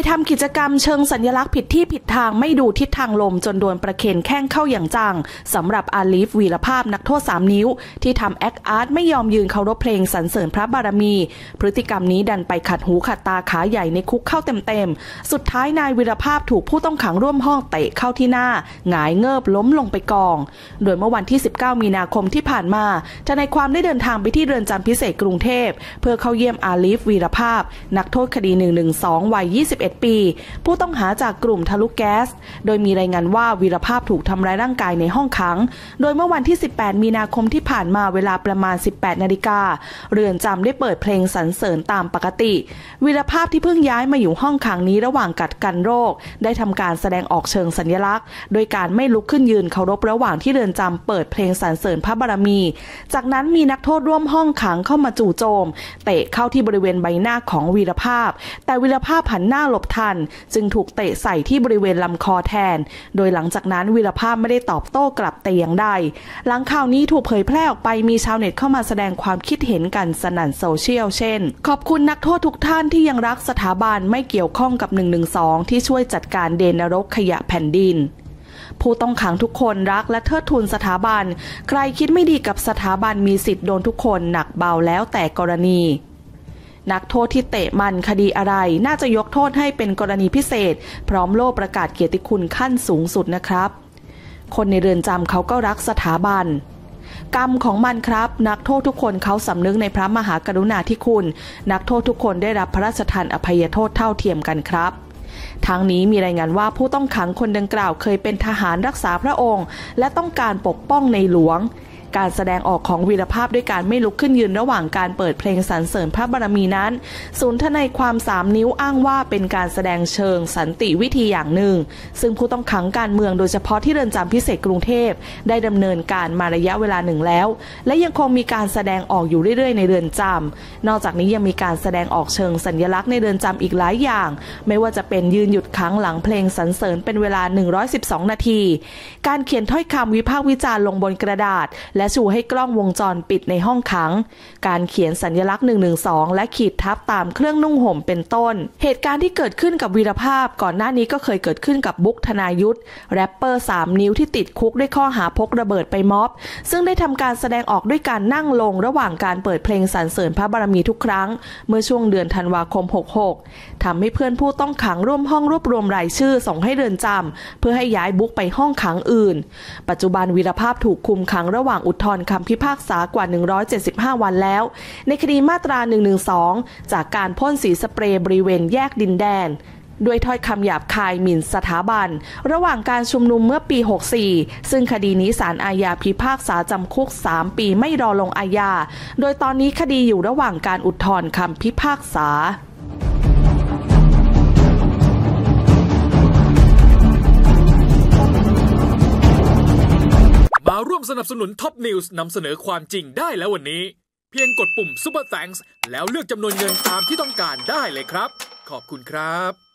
ทำกิจกรรมเชิงสัญลักษณ์ผิดที่ผิดทางไม่ดูทิศทางลมจนโดนประเคนแข้งเข้าอย่างจังสำหรับอาลีฟวีรภาพนักโทษ3 นิ้วที่ทำแอคอาร์ตไม่ยอมยืนเคารพเพลงสรรเสริญพระบารมีพฤติกรรมนี้ดันไปขัดหูขัดตาขาใหญ่ในคุกเข้าเต็มๆสุดท้ายนายวีรภาพถูกผู้ต้องขังร่วมห้องเตะเข้าที่หน้าหงายเงิบล้มลงไปกองโดยเมื่อวันที่19 มีนาคมที่ผ่านมาทนายความได้เดินทางไปที่เรือนจำพิเศษกรุงเทพเพื่อเข้าเยี่ยมอาลีฟวีรภาพนักโทษคดี112วัย21 ปีผู้ต้องหาจากกลุ่มทะลุแก๊สโดยมีรายงานว่าวีรภาพถูกทำร้ายร่างกายในห้องขังโดยเมื่อวันที่18 มีนาคมที่ผ่านมาเวลาประมาณ 18 นาฬิกาเรือนจำได้เปิดเพลงสรรเสริญตามปกติวีรภาพที่เพิ่งย้ายมาอยู่ห้องขังนี้ระหว่างกักกันโรคได้ทำการแสดงออกเชิงสัญลักษณ์โดยการไม่ลุกขึ้นยืนเคารพระหว่างที่เรือนจำเปิดเพลงสรรเสริญพระบารมีจากนั้นมีนักโทษร่วมห้องขังเข้ามาจู่โจมเตะเข้าที่บริเวณใบหน้าของวีรภาพแต่วีรภาพหันหน้าหลบทันจึงถูกเตะใส่ที่บริเวณลำคอแทนโดยหลังจากนั้นวีรภาพไม่ได้ตอบโต้กลับแต่อย่างใดหลังข่าวนี้ถูกเผยแพร่ออกไปมีชาวเน็ตเข้ามาแสดงความคิดเห็นกันสนั่นโซเชียลเช่นขอบคุณนักโทษทุกท่านที่ยังรักสถาบันไม่เกี่ยวข้องกับ112ที่ช่วยจัดการเดนนรกขยะแผ่นดินผู้ต้องขังทุกคนรักและเทิดทูนสถาบันใครคิดไม่ดีกับสถาบันมีสิทธิ์โดนทุกคนหนักเบาแล้วแต่กรณีนักโทษที่เตะมันคดีอะไรน่าจะยกโทษให้เป็นกรณีพิเศษพร้อมโล่ประกาศเกียรติคุณขั้นสูงสุดนะครับคนในเรือนจำเขาก็รักสถาบันกรรมของมันครับนักโทษทุกคนเขาสำนึกในพระมหากรุณาธิคุณนักโทษทุกคนได้รับพระราชทานอภัยโทษเท่าเทียมกันครับทั้งนี้มีรายงานว่าผู้ต้องขังคนดังกล่าวเคยเป็นทหารรักษาพระองค์และต้องการปกป้องในหลวงการแสดงออกของวีรภาพด้วยการไม่ลุกขึ้นยืนระหว่างการเปิดเพลงสรรเสริญพระบารมีนั้นศูนย์ทนายความ3 นิ้วอ้างว่าเป็นการแสดงเชิงสันติวิธีอย่างหนึ่งซึ่งผู้ต้องขังการเมืองโดยเฉพาะที่เรือนจำพิเศษกรุงเทพได้ดำเนินการมาระยะเวลาหนึ่งแล้วและยังคงมีการแสดงออกอยู่เรื่อยๆในเรือนจำนอกจากนี้ยังมีการแสดงออกเชิงสัญลักษณ์ในเรือนจำอีกหลายอย่างไม่ว่าจะเป็นยืนหยุดขังหลังเพลงสรรเสริญเป็นเวลา112 นาทีการเขียนถ้อยคำวิพากษ์วิจารณ์ลงบนกระดาษและชูให้กล้องวงจรปิดในห้องขังการเขียนสัญลักษณ์112และขีดทับตามเครื่องนุ่งห่มเป็นต้นเหตุการณ์ที่เกิดขึ้นกับวีรภาพก่อนหน้านี้ก็เคยเกิดขึ้นกับบุ๊กธนายุทธแรปเปอร์3 นิ้วที่ติดคุกด้วยข้อหาพกระเบิดไปม็อบซึ่งได้ทำการแสดงออกด้วยการนั่งลงระหว่างการเปิดเพลงสรรเสริญพระบารมีทุกครั้งเมื่อช่วงเดือนธันวาคม66ทำให้เพื่อนผู้ต้องขังร่วมห้องรวบรวมรายชื่อส่งให้เรือนจำเพื่อให้ย้ายบุ๊กไปห้องขังอื่นปัจจุบันวีรภาพถูกคุมขังระหว่างอุทธรณ์คำพิพากษากว่า175 วันแล้วในคดีมาตรา112จากการพ่นสีสเปรย์บริเวณแยกดินแดนด้วยถ้อยคำหยาบคายหมิ่นสถาบันระหว่างการชุมนุมเมื่อปี64ซึ่งคดีนี้ศาลอาญาพิพากษาจำคุก3 ปีไม่รอลงอาญาโดยตอนนี้คดีอยู่ระหว่างการอุทธรณ์คำพิพากษามาร่วมสนับสนุนท็อปนิวส์นำเสนอความจริงได้แล้ววันนี้เพียงกดปุ่ม Super Thanks แล้วเลือกจำนวนเงินตามที่ต้องการได้เลยครับขอบคุณครับ